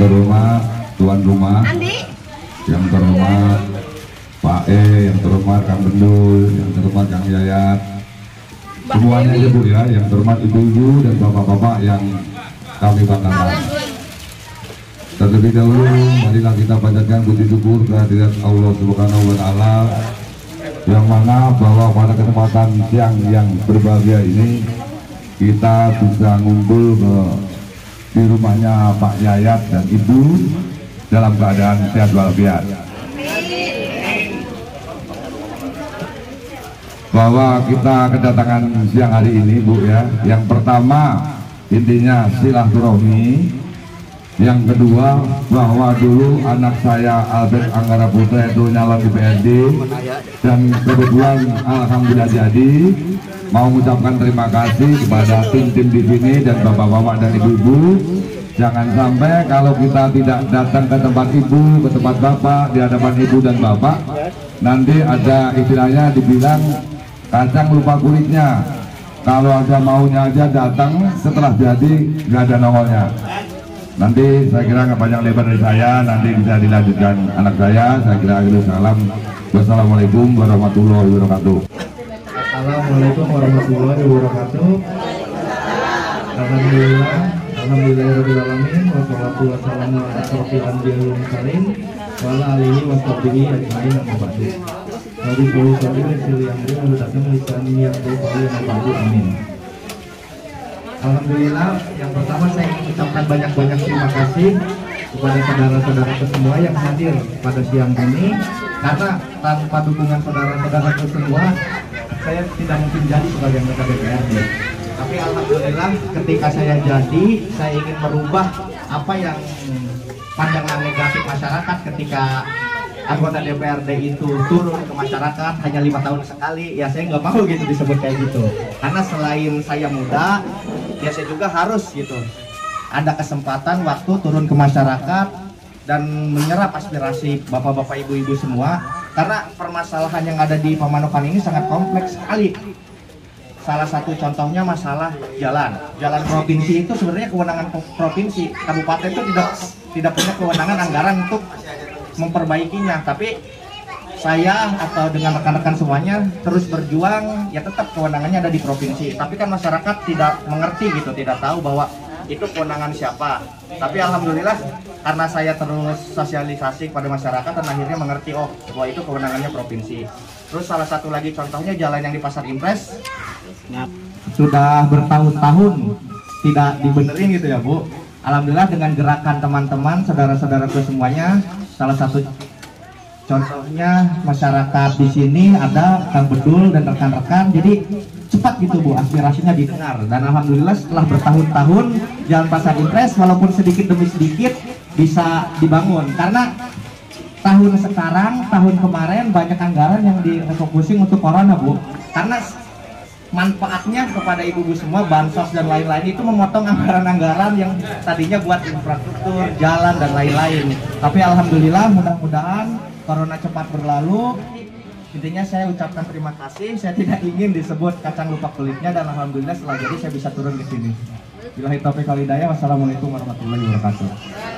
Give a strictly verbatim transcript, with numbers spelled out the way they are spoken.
terhormat tuan rumah, yang terhormat Pak E, yang terhormat Kang Bendul, yang terhormat Kang Yayat, semuanya ya Bu ya, yang terhormat ibu-ibu dan bapak-bapak yang kami banggakan. Terlebih dahulu, marilah kita panjatkan puji syukur kehadirat Allah Subhanahu wa Ta'ala, yang mana bahwa pada kesempatan siang yang berbahagia ini kita bisa ngumpul ke di rumahnya Pak Yayat dan Ibu dalam keadaan sehat walafiat. Bahwa kita kedatangan siang hari ini Bu ya, yang pertama intinya silaturahmi. Yang kedua, bahwa dulu anak saya Albert Anggara Putra itu nyalon di P R D dan kebetulan alhamdulillah jadi. Mau mengucapkan terima kasih kepada tim-tim di sini dan bapak-bapak dan ibu-ibu. Jangan sampai kalau kita tidak datang ke tempat ibu, ke tempat bapak, di hadapan ibu dan bapak, nanti ada istilahnya dibilang kacang lupa kulitnya. Kalau ada maunya aja datang, setelah jadi nggak ada nongolnya. Nanti saya kira nggak panjang lebar dari saya, nanti bisa dilanjutkan anak saya. Saya kira akhirnya salam. Wassalamualaikum warahmatullahi wabarakatuh. Assalamualaikum warahmatullahi wabarakatuh. Alhamdulillah, alhamdulillahirobbilalamin. Wassalatu wassalamu ala asyrofil anbiya'i wal mursalin wa ala alihi washabihi ajmain amma ba'du. Nabi sallallahu alaihi wasallam yang mudahkan lisan niat doa yang ba'du amin. Alhamdulillah, yang pertama saya ingin ucapkan banyak-banyak terima kasih kepada saudara-saudaraku semua yang hadir pada siang ini, karena tanpa dukungan saudara-saudaraku semua saya tidak mungkin jadi sebagai anggota D P R D. Tapi alhamdulillah ketika saya jadi, saya ingin merubah apa yang pandangan negatif masyarakat ketika anggota D P R D itu turun ke masyarakat hanya lima tahun sekali. Ya saya nggak mau gitu disebut kayak gitu, karena selain saya muda, ya saya juga harus gitu ada kesempatan waktu turun ke masyarakat dan menyerap aspirasi bapak-bapak ibu-ibu semua, karena permasalahan yang ada di Pamanokan ini sangat kompleks sekali. Salah satu contohnya masalah jalan. Jalan provinsi itu sebenarnya kewenangan provinsi. Kabupaten itu tidak tidak punya kewenangan anggaran untuk memperbaikinya, tapi saya atau dengan rekan-rekan semuanya terus berjuang, ya tetap kewenangannya ada di provinsi. Tapi kan masyarakat tidak mengerti gitu, tidak tahu bahwa itu kewenangan siapa. Tapi alhamdulillah karena saya terus sosialisasi kepada masyarakat dan akhirnya mengerti, oh bahwa itu kewenangannya provinsi. Terus salah satu lagi contohnya jalan yang di Pasar Impres sudah bertahun-tahun tidak dibenerin gitu ya Bu. Alhamdulillah dengan gerakan teman-teman, saudara-saudaraku semuanya, salah satu contohnya masyarakat di sini ada Kang Bedul dan rekan-rekan, jadi cepat gitu Bu aspirasinya didengar. Dan alhamdulillah setelah bertahun-tahun jalan Pasar Impres walaupun sedikit demi sedikit bisa dibangun, karena tahun sekarang, tahun kemarin banyak anggaran yang direfocusing untuk corona Bu, karena manfaatnya kepada ibu-ibu semua, bansos dan lain-lain itu memotong anggaran-anggaran yang tadinya buat infrastruktur, jalan dan lain-lain. Tapi alhamdulillah mudah-mudahan corona cepat berlalu. Intinya saya ucapkan terima kasih. Saya tidak ingin disebut kacang lupa kulitnya, dan alhamdulillah setelah jadi saya bisa turun ke sini. Billahi taufiq wal hidayah. Wassalamualaikum warahmatullahi wabarakatuh.